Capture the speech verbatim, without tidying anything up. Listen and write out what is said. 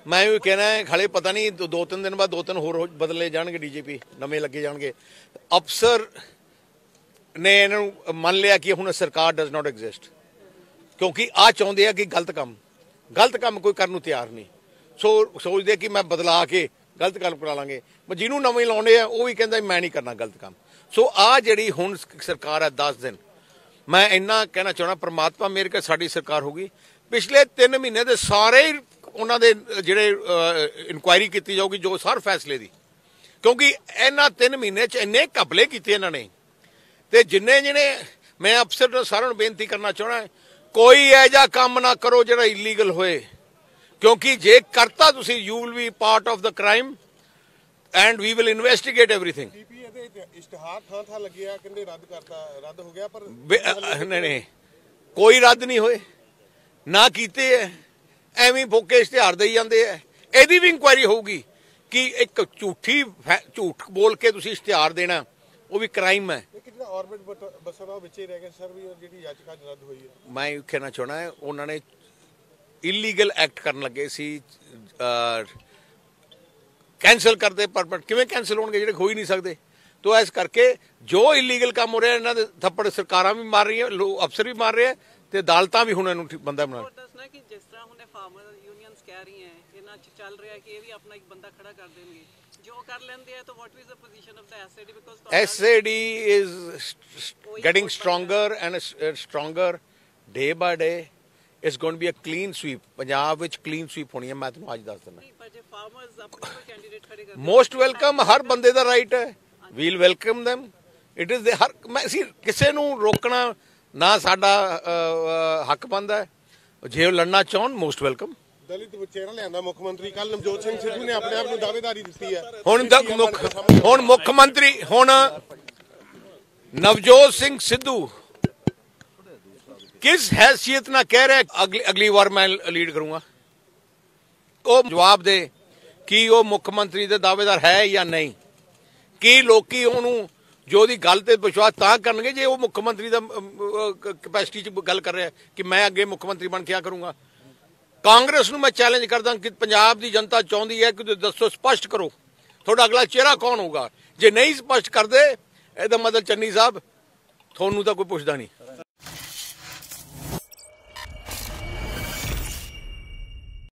मैं भी कहना है खड़े पता नहीं दो, दो तीन दिन बाद दो तीन होर बदले जाएंगे डीजीपी नवे लगे जाएंगे। अफसर ने इन्हों मन लिया कि हुण सरकार डज नॉट एग्जिस्ट, क्योंकि आ चाहते हैं कि गलत काम गलत काम कोई करने तैयार नहीं। सो सोचते कि मैं बदला के गलत काम करा लांगे, जिन्हों नवे लाने हैं वह भी कहता मैं नहीं करना गलत काम। सो आ जी हुण सरकार है दस दिन, मैं इन्ना कहना चाहना परमात्मा मेरे के साड़ी सरकार होगी। पिछले तीन महीने के सारे ही उन्होंने जिहड़े इनकुआयरी की जाऊगी जो सर फैसले की, क्योंकि इन्होंने तीन महीने च इन्ने घपले किए इन्होंने। तो जिन्ने जिन्ने मैं अफसर सारों बेनती करना चाहना कोई ऐसा काम ना करो जो इलीगल होए, क्योंकि जे करता तुसी you will be part of the crime and we will investigate everything. इश्तिहार थां थां लगे कहंदे रद्द करता रद्द हो गया, पर नहीं नहीं कोई रद्द नहीं होए ना कीते है, एवं फोके इश्तिहार दे जाते हैं। यदी भी इंक्वायरी होगी कि एक झूठी झूठ बोल के तुसी इश्तिहार देना वो भी क्राइम है। मैं कहना चाहना है उन्होंने इलीगल एक्ट करन लगे सी, कैंसल करते पर किवें कैंसल होणगे जिहड़े हो ही नहीं सकते। तो इस करके जो इलीगल काम हो रहा इन्होंने थप्पड़ सरकारां भी मार रही है, अफसर भी मार रहे हैं, तो अदालतां भी हुण इहनूं बंदा बना चल रहा है कि ये भी अपना एक बंदा खड़ा कर देंगे जो कर लेंगे हैं। तो what is the position of the SAD, because SAD is getting stronger and stronger day by day. It's going to be a clean sweep. Punjab विच क्लीन स्वीप होनी है, मैं तुहानू अज दस देना। मोस्ट वेलकम, हर बंदे दा राइट है, we'll welcome them. It is दे हर मैं सी किसी नू रोकना ना साडा हक बनदा है, जे लड़ना चाहन मोस्ट वेलकम। दलित चेहरा लिया मुख्यमंत्री कल नवजोत सिंह सिद्धू ने अपने आप को दावेदारी दी है। हुण तक मुख हुण मुख्यमंत्री हुण नवजोत सिंह सिद्धू किस हैसियत ना कह रहे अगली अगली बार मैं लीड करूंगा। वो जवाब दे कि वो मुख्यमंत्री दे दावेदार है या नहीं, कि लोकी उन्होंने जो दी गल ते विश्वास तां करनगे जे वो मुख्यमंत्री दा कैपेसिटी च गल कर रहा है कि मैं अगे मुख्यमंत्री बन के क्या करूंगा। कांग्रेस नूं मैं चैलेंज करदा कि पंजाब दी जनता चाहती है कि दसो स्पष्ट करो थोड़ा अगला चेहरा कौन होगा। जे नहीं स्पष्ट करते, इहदा मतलब चन्नी साहब थोनू तो कोई पुछदा नहीं।